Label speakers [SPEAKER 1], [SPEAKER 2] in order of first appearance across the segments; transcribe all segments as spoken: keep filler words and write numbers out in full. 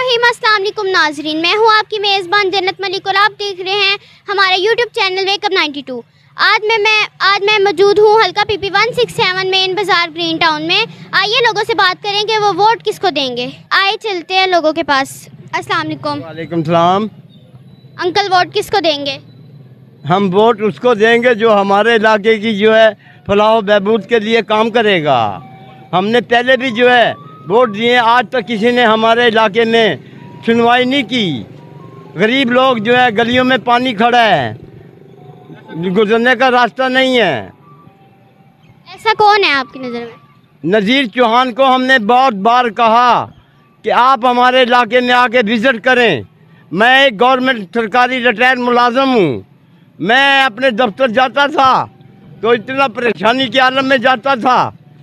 [SPEAKER 1] रहीम, अस्सलाम वालेकुम नाजरीन, मैं हूँ आपकी मेज़बान जन्नत मलिक और आप देख रहे हैं हमारा YouTube channel wake up ninety two. आज मैं मैं आज मैं मौजूद हूँ हल्का PP one six seven main बाज़ार ग्रीन टाउन में। आइए लोगों से बात करें कि वो वोट किसको देंगे। आए चलते हैं लोगों के पास। अस्सलाम वालेकुम।
[SPEAKER 2] वालेकुम सलाम।
[SPEAKER 1] अंकल वोट किसको देंगे?
[SPEAKER 2] हम वोट उसको देंगे जो हमारे इलाके की जो है फलाह बहबूद के लिए काम करेगा। हमने पहले भी जो है वोट दिए, आज तक किसी ने हमारे इलाके में सुनवाई नहीं की। गरीब लोग जो है गलियों में पानी खड़ा है, गुजरने का रास्ता नहीं है।
[SPEAKER 1] ऐसा कौन है आपकी नज़र में?
[SPEAKER 2] नज़ीर चौहान को हमने बहुत बार कहा कि आप हमारे इलाके में आके विज़िट करें। मैं एक गवर्नमेंट सरकारी रिटायर्ड मुलाजम हूँ। मैं अपने दफ्तर जाता था तो इतना परेशानी के आलम में जाता था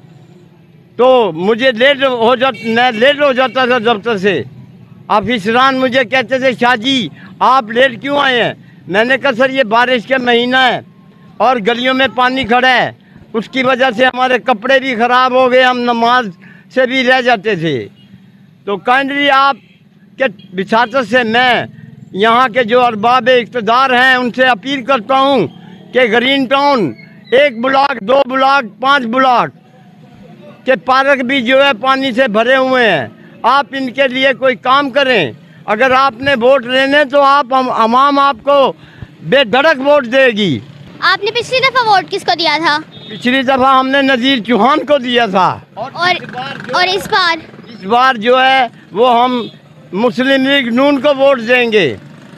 [SPEAKER 2] तो मुझे लेट हो जा मैं लेट हो जाता था दफ्तर से। ऑफिसरान मुझे कहते थे शाह जी आप लेट क्यों आए हैं? मैंने कहा सर ये बारिश का महीना है और गलियों में पानी खड़ा है, उसकी वजह से हमारे कपड़े भी ख़राब हो गए, हम नमाज से भी रह जाते थे। तो काइंडली आप के विसातत से मैं यहाँ के जो अरबाब इक़्तिदार हैं उनसे अपील करता हूँ कि ग्रीन टाउन एक ब्लॉक, दो ब्लॉक, पाँच ब्लॉक के पार्क भी जो है पानी से भरे हुए हैं। आप इनके लिए कोई काम करें। अगर आपने वोट लेने तो आप हम अवाम आपको बेधड़क वोट देगी।
[SPEAKER 1] आपने पिछली दफ़ा वोट किसको दिया था?
[SPEAKER 2] पिछली दफ़ा हमने नज़ीर चौहान को दिया था
[SPEAKER 1] और और इस बार
[SPEAKER 2] इस बार जो है वो हम मुस्लिम लीग नून को वोट देंगे।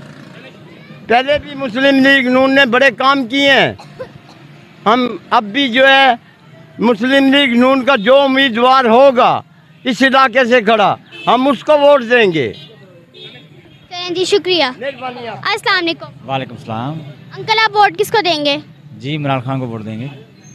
[SPEAKER 2] पहले भी मुस्लिम लीग नून ने बड़े काम किए हैं। हम अब भी जो है मुस्लिम लीग नून का जो उम्मीदवार होगा इस इलाके से खड़ा, हम उसको वोट देंगे।
[SPEAKER 1] चलें जी, शुक्रिया। अस्सलाम वालेकुम।
[SPEAKER 3] वालेकुम सलाम।
[SPEAKER 1] अंकल आप वोट किसको देंगे?
[SPEAKER 3] जी इमरान खान को वोट देंगे।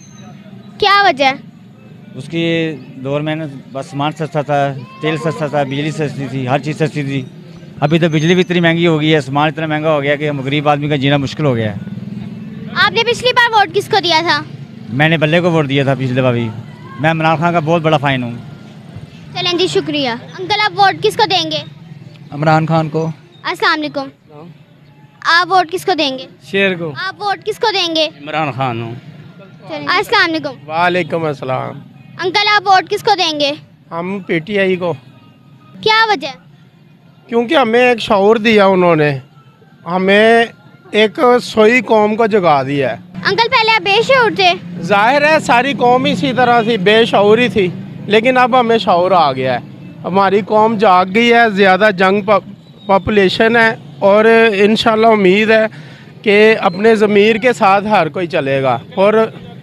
[SPEAKER 1] क्या वजह?
[SPEAKER 3] उसकी दौर में ना बस सामान सस्ता था, तेल सस्ता था, बिजली सस्ती थी, हर चीज़ सस्ती थी। अभी तो बिजली भी इतनी महंगी हो गई है, सामान इतना महंगा हो गया कि गरीब आदमी का जीना मुश्किल हो गया है।
[SPEAKER 1] आपने पिछली बार वोट किसको दिया था?
[SPEAKER 3] मैंने बल्ले को वोट दिया था पिछले दफा भी। मैं इमरान खान का बहुत बड़ा फ़ैन हूँ।
[SPEAKER 1] चलें जी, शुक्रिया। अंकल आप वोट किसको देंगे?
[SPEAKER 4] इमरान खान को।
[SPEAKER 1] अस्सलाम वालेकुम। आप वोट किसको देंगे?
[SPEAKER 4] शेर को।
[SPEAKER 1] आप वोट किसको देंगे?
[SPEAKER 4] इमरान खान हूँ।
[SPEAKER 1] अस्सलाम वालेकुम।
[SPEAKER 5] वालेकुम अस्सलाम।
[SPEAKER 1] अंकल आप वोट किसको देंगे?
[SPEAKER 5] हम पीटीआई को।
[SPEAKER 1] क्या वजह?
[SPEAKER 5] क्योंकि हमें एक शऊर दिया उन्होंने, हमें एक सोई कौम को जगा दिया है।
[SPEAKER 1] अंकल पहले आप बेशऊर थे।
[SPEAKER 5] जाहिर है सारी कौम इसी तरह थी, बेशऊर ही थी, लेकिन अब हमें शऊर आ गया है। हमारी कौम जाग गई है, ज़्यादा जंग पॉपुलेशन है और इंशाल्लाह उम्मीद है कि अपने ज़मीर के साथ हर कोई चलेगा। और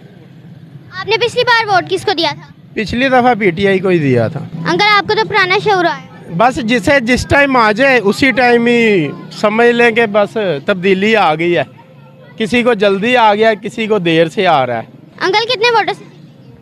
[SPEAKER 1] आपने पिछली बार वोट किसको दिया था?
[SPEAKER 5] पिछली दफ़ा पीटीआई को ही दिया था।
[SPEAKER 1] अंकल आपको तो पुराना शऊर आया।
[SPEAKER 5] बस जिसे जिस टाइम आ जाए उसी टाइम ही समझ लें कि बस तब्दीली आ गई है। किसी को जल्दी आ गया, किसी को देर से आ रहा है।
[SPEAKER 1] अंकल कितने वोटों से?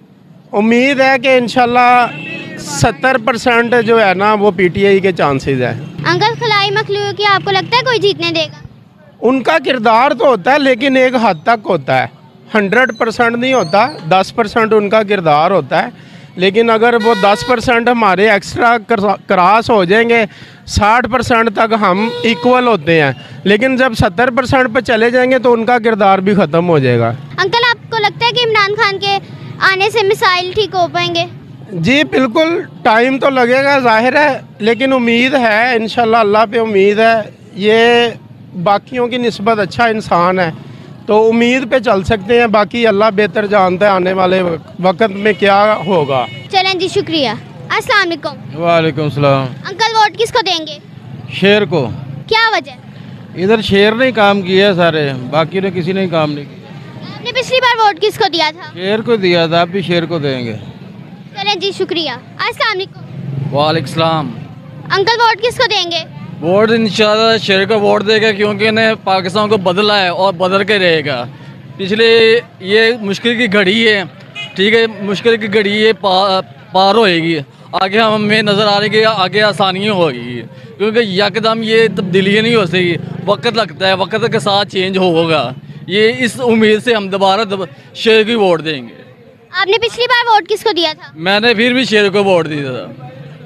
[SPEAKER 5] उम्मीद है कि इंशाल्लाह सत्तर परसेंट जो है ना वो पीटीआई के चांसेस है।
[SPEAKER 1] अंकल खलाई मखलूक की आपको लगता है कोई जीतने देगा?
[SPEAKER 5] उनका किरदार तो होता है लेकिन एक हद तक होता है, हंड्रेड परसेंट नहीं होता। दस परसेंट उनका किरदार होता है, लेकिन अगर वो दस परसेंट हमारे एक्स्ट्रा क्रॉस हो जाएंगे, साठ परसेंट तक हम इक्वल होते हैं, लेकिन जब सत्तर परसेंट पर चले जाएंगे तो उनका किरदार भी ख़त्म हो जाएगा।
[SPEAKER 1] अंकल आपको लगता है कि इमरान खान के आने से मिसाइल ठीक हो पाएंगे?
[SPEAKER 5] जी बिल्कुल, टाइम तो लगेगा जाहिर है, लेकिन उम्मीद है इंशाल्लाह, अल्लाह पे उम्मीद है। ये बाकियों की निस्बत अच्छा इंसान है तो उम्मीद पे चल सकते हैं, बाकी अल्लाह बेहतर जानता है आने वाले वक्त में क्या होगा।
[SPEAKER 1] चलें जी, शुक्रिया। अस्सलाम वालेकुम।
[SPEAKER 4] वालेकुम सलाम।
[SPEAKER 1] अंकल वोट किसको देंगे?
[SPEAKER 4] शेर को।
[SPEAKER 1] क्या वजह?
[SPEAKER 4] इधर शेर ने काम किया सारे, बाकी ने किसी ने काम नहीं किया।
[SPEAKER 1] आपने पिछली बार वोट किसको दिया था?
[SPEAKER 4] शेर को दिया था, अब भी शेर को देंगे।
[SPEAKER 1] चलें जी, शुक्रिया। अस्सलाम वालेकुम।
[SPEAKER 4] वालेकुम सलाम।
[SPEAKER 1] अंकल वोट किसको देंगे?
[SPEAKER 4] वोट इंशाल्लाह शेर को वोट देगा, क्योंकि इन्हें पाकिस्तान को बदला है और बदल के रहेगा। पिछले ये मुश्किल की घड़ी है, ठीक है, मुश्किल की घड़ी ये पा, पार होएगी। आगे हमें नज़र आ रही है कि आगे आसानियाँ होगी, क्योंकि यकदम ये तब्दीली नहीं हो सकी, वक्त लगता है, वक्त के साथ चेंज होगा। ये इस उम्मीद से हम दोबारा दब, शेर को वोट देंगे।
[SPEAKER 1] आपने पिछली बार वोट किसको दिया था?
[SPEAKER 4] मैंने फिर भी शेर को वोट दिया था,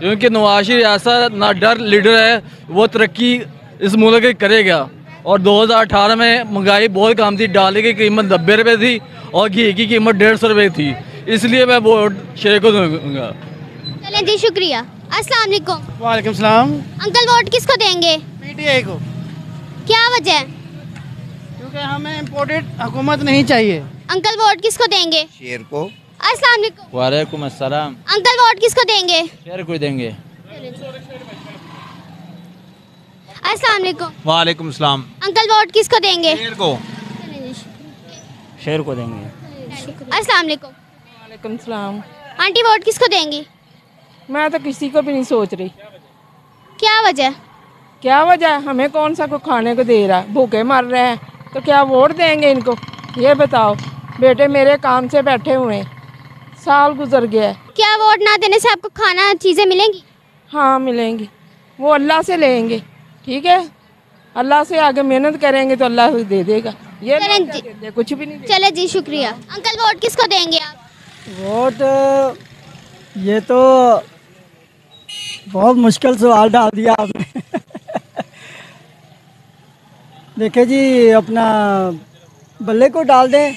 [SPEAKER 4] क्योंकि नवाज शरीफ ऐसा ना डर लीडर है, वो तरक्की इस मुल्क की करेगा। और दो हज़ार अठारह में महंगाई बहुत कम थी, दाल की कीमत नब्बे रुपये थी और घी की कीमत डेढ़ सौ रुपये थी, इसलिए मैं वोट शेर को दूंगा।
[SPEAKER 1] चलें जी, शुक्रिया। अस्सलाम वालेकुम।
[SPEAKER 6] वालेकुम सलाम।
[SPEAKER 1] अंकल वोट किसको देंगे?
[SPEAKER 6] पीटीआई को।
[SPEAKER 1] क्या वजह है?
[SPEAKER 6] क्योंकि हमें इम्पोर्टेड हुकूमत नहीं चाहिए।
[SPEAKER 1] अंकल वोट किसको देंगे?
[SPEAKER 7] शेर को।
[SPEAKER 1] अस्सलाम वालेकुम।
[SPEAKER 3] वालेकुम अस्सलाम।
[SPEAKER 1] अंकल वोट किसको देंगे?
[SPEAKER 3] शेर को देंगे।
[SPEAKER 1] अस्सलाम वालेकुम।
[SPEAKER 3] वालेकुम सलाम।
[SPEAKER 1] अंकल वोट किसको देंगे?
[SPEAKER 3] शेर को। शेर को देंगे।
[SPEAKER 1] अस्सलाम वालेकुम।
[SPEAKER 8] वालेकुम सलाम।
[SPEAKER 1] आंटी वोट किसको देंगी?
[SPEAKER 8] मैं तो किसी को भी नहीं सोच रही।
[SPEAKER 1] क्या वजह?
[SPEAKER 8] क्या वजह है? हमें कौन सा को खाने को दे रहा है? भूखे मर रहे हैं तो क्या वोट देंगे इनको? ये बताओ। बेटे मेरे काम से बैठे हुए हैं, साल गुजर गया है।
[SPEAKER 1] क्या वोट ना देने से आपको खाना चीज़ें मिलेंगी?
[SPEAKER 8] हाँ मिलेंगी, वो अल्लाह से लेंगे, ठीक है। अल्लाह से आगे मेहनत करेंगे तो अल्लाह दे देगा। ये
[SPEAKER 1] चलें
[SPEAKER 8] लोग क्या
[SPEAKER 1] जी।
[SPEAKER 8] देते हैं? कुछ भी नहीं देते।
[SPEAKER 1] चले जी, शुक्रिया। अंकल वोट किसको देंगे आप?
[SPEAKER 6] वोट, ये तो बहुत मुश्किल सवाल डाल दिया आपने। देखिए जी, अपना बल्ले को डाल दें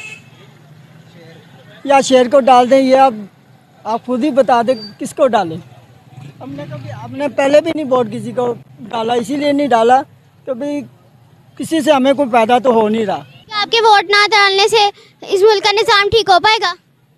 [SPEAKER 6] या शेर को डाल दें, ये आप आप खुद ही बता दें किसको डालें। हमने कभी हमने पहले भी नहीं वोट किसी को डाला, इसीलिए नहीं डाला कभी, किसी से हमें कोई फायदा तो हो नहीं रहा।
[SPEAKER 1] क्या आपके वोट ना डालने से इस मुल्क का निज़ाम ठीक हो पाएगा?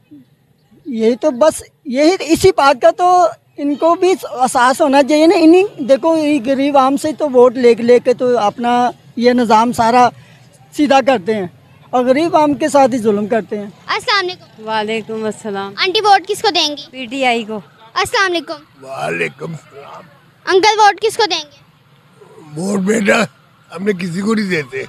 [SPEAKER 6] यही तो बस यही इसी बात का तो इनको भी एहसास होना चाहिए ना। इन्हीं देखो, ये गरीब आम से तो वोट ले लेके तो अपना ये निज़ाम सारा सीधा करते हैं और गरीब आम के साथ ही जुल्म करते हैं।
[SPEAKER 1] अस्सलाम वालेकुम।
[SPEAKER 9] वालेकुम अस्सलाम।
[SPEAKER 1] आंटी वोट किसको देंगी?
[SPEAKER 9] पीटीआई को।
[SPEAKER 1] अस्सलाम वालेकुम।
[SPEAKER 7] वालेकुम सलाम।
[SPEAKER 1] अंकल वोट किसको देंगे?
[SPEAKER 7] वोट बेटा हमने किसी को नहीं देते।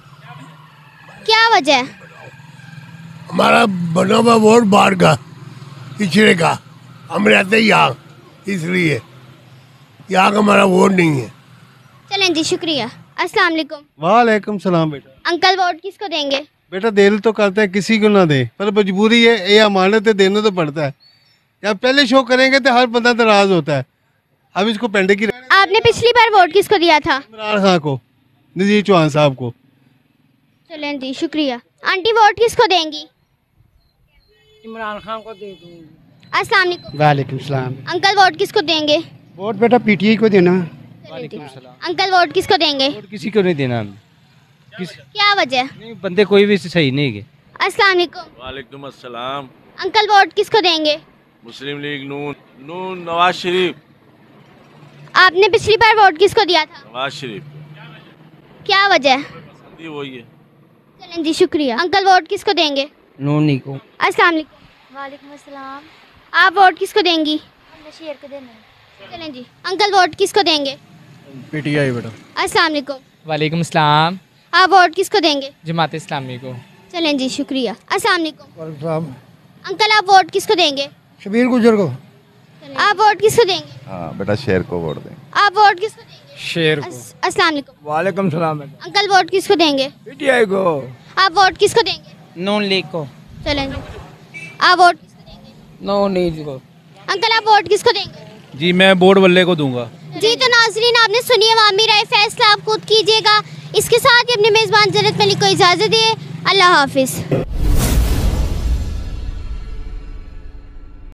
[SPEAKER 1] क्या वजह है?
[SPEAKER 7] हमारा बना हुआ वोट बाहर का, पिछड़े का, हम रहते यहाँ, इसलिए यहाँ का हमारा वोट नहीं है।
[SPEAKER 1] चलें जी, शुक्रिया। अस्सलाम वालेकुम।
[SPEAKER 10] वालेकुम सलाम। बेटा
[SPEAKER 1] अंकल वोट किसको देंगे?
[SPEAKER 10] बेटा दिल तो करता है किसी को ना दे, पर मजबूरी है, ये अमानत है, देना तो पड़ता है। या पहले शो करेंगे तो हर बंदा नाराज होता है। अब इसको पेंडे की।
[SPEAKER 1] आपने पिछली बार वोट किसको दिया था?
[SPEAKER 10] इमरान खान को, नजीर चौहान साहब को।
[SPEAKER 1] चलें जी, शुक्रिया। आंटी वोट किसको देंगी?
[SPEAKER 6] इमरान खान को दे दूँगी।
[SPEAKER 1] अस्सलाम वालेकुम।
[SPEAKER 6] वालेकुम सलाम।
[SPEAKER 1] अंकल वोट किसको देंगे?
[SPEAKER 6] वोट बेटा पीटीआई को देना।
[SPEAKER 1] अंकल वोट किसको देंगे?
[SPEAKER 3] किसी को नहीं देना।
[SPEAKER 1] क्या वजह?
[SPEAKER 3] नहीं, बंदे कोई भी सही नहीं है।
[SPEAKER 1] अस्सलाम वालेकुम।
[SPEAKER 11] वालेकुम अस्सलाम।
[SPEAKER 1] अंकल वोट किसको देंगे?
[SPEAKER 11] मुस्लिम लीग नून नून नवाज शरीफ।
[SPEAKER 1] आपने पिछली बार वोट किसको दिया था?
[SPEAKER 11] नवाज शरीफ।
[SPEAKER 1] क्या वजह?
[SPEAKER 11] पसंद ही वही है।
[SPEAKER 1] चलें जी, शुक्रिया। अंकल वोट किसको देंगे?
[SPEAKER 6] नूनी को।
[SPEAKER 1] अस्सलाम वालेकुम।
[SPEAKER 9] वालेकुम अस्सलाम।
[SPEAKER 1] आप वोट किसको देंगी?
[SPEAKER 9] हमने शेर को देना।
[SPEAKER 1] चलें जी। अंकल वोट किसको देंगे?
[SPEAKER 10] पीटीआई बेटा।
[SPEAKER 1] अस्सलाम वालेकुम।
[SPEAKER 12] वालेकुम सलाम।
[SPEAKER 1] आप वोट किसको देंगे?
[SPEAKER 12] जमात इस्लामी को।
[SPEAKER 1] चलें जी, शुक्रिया। अस्सलाम वालेकुम। अंकल आप वोट किसको देंगे?
[SPEAKER 6] शबीर गुजर को।
[SPEAKER 1] आप वोट किसको देंगे?
[SPEAKER 7] हाँ बेटा शेर को वोट दें।
[SPEAKER 1] आप वोट किसको देंगे?
[SPEAKER 12] शेर को।
[SPEAKER 1] अस- अस्सलाम वालेकुम।
[SPEAKER 6] वालेकुम सलाम।
[SPEAKER 1] अंकल वोट किसको देंगे?
[SPEAKER 6] पीटीआई को।
[SPEAKER 1] आप वोट किसको देंगे?
[SPEAKER 12] नून लीग को।
[SPEAKER 1] चलें जी। आप वोट किसको देंगे?
[SPEAKER 12] नो लीग को।
[SPEAKER 1] अंकल आप वोट किसको देंगे?
[SPEAKER 3] जी मैं बोर्ड बल्ले को दूंगा।
[SPEAKER 1] जी तो नाजरीन, आपने सुनी अवामी राय, फैसला आप खुद कीजिएगा। इसके साथ ही अपने मेज़बान जन्नत मलिक को इजाज़त दिए। अल्लाह हाफिज़।